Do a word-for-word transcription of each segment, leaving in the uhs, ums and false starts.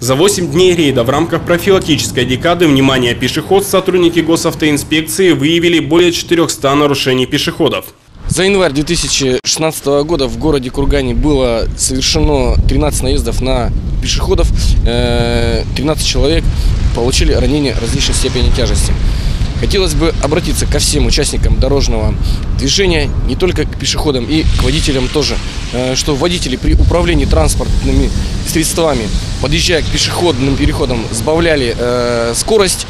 За восемь дней рейда в рамках профилактической декады «Внимание, пешеход» сотрудники госавтоинспекции выявили более четырёхсот нарушений пешеходов. За январь две тысячи шестнадцатого года в городе Кургане было совершено тринадцать наездов на пешеходов. тринадцать человек получили ранения различной степени тяжести. Хотелось бы обратиться ко всем участникам дорожного движения, не только к пешеходам, и к водителям тоже, что водители при управлении транспортными средствами, подъезжая к пешеходным переходам, сбавляли э, скорость,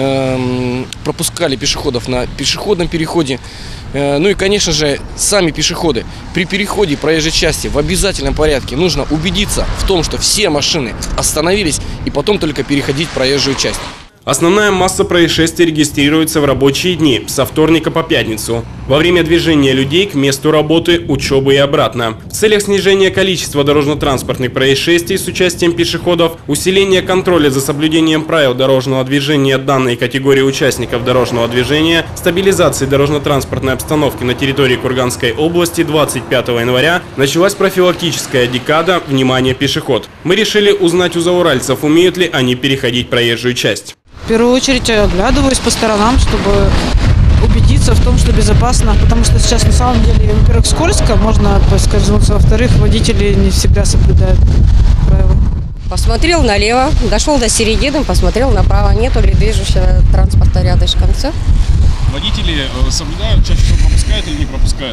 э, пропускали пешеходов на пешеходном переходе. Э, ну и, конечно же, сами пешеходы при переходе проезжей части в обязательном порядке нужно убедиться в том, что все машины остановились, и потом только переходить проезжую часть. Основная масса происшествий регистрируется в рабочие дни, со вторника по пятницу, во время движения людей к месту работы, учебы и обратно. В целях снижения количества дорожно-транспортных происшествий с участием пешеходов, усиления контроля за соблюдением правил дорожного движения данной категории участников дорожного движения, стабилизации дорожно-транспортной обстановки на территории Курганской области двадцать пятого января началась профилактическая декада «Внимание, пешеход». Мы решили узнать у зауральцев, умеют ли они переходить проезжую часть. В первую очередь оглядываюсь по сторонам, чтобы убедиться в том, что безопасно, потому что сейчас на самом деле, во-первых, скользко, можно поскользнуться, во-вторых, водители не всегда соблюдают правила. Посмотрел налево, дошел до середины, посмотрел направо, нету ли движущего транспорта рядышком, все. Водители соблюдают, чаще всего пропускают или не пропускают?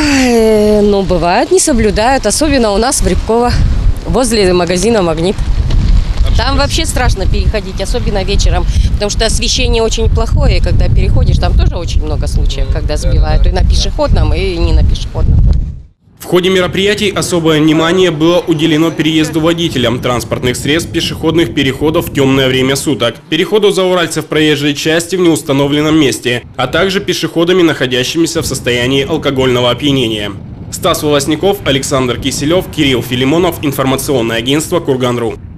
Ой, ну, бывают, не соблюдают, особенно у нас в Рябково, возле магазина «Магнит». Там вообще страшно переходить, особенно вечером, потому что освещение очень плохое, и когда переходишь, там тоже очень много случаев, когда сбивают и на пешеходном, и не на пешеходном. В ходе мероприятий особое внимание было уделено переезду водителям транспортных средств пешеходных переходов в темное время суток, переходу зауральцев проезжей части в неустановленном месте, а также пешеходами, находящимися в состоянии алкогольного опьянения. Стас Волосников, Александр Киселев, Кирилл Филимонов, информационное агентство «Курган точка ру».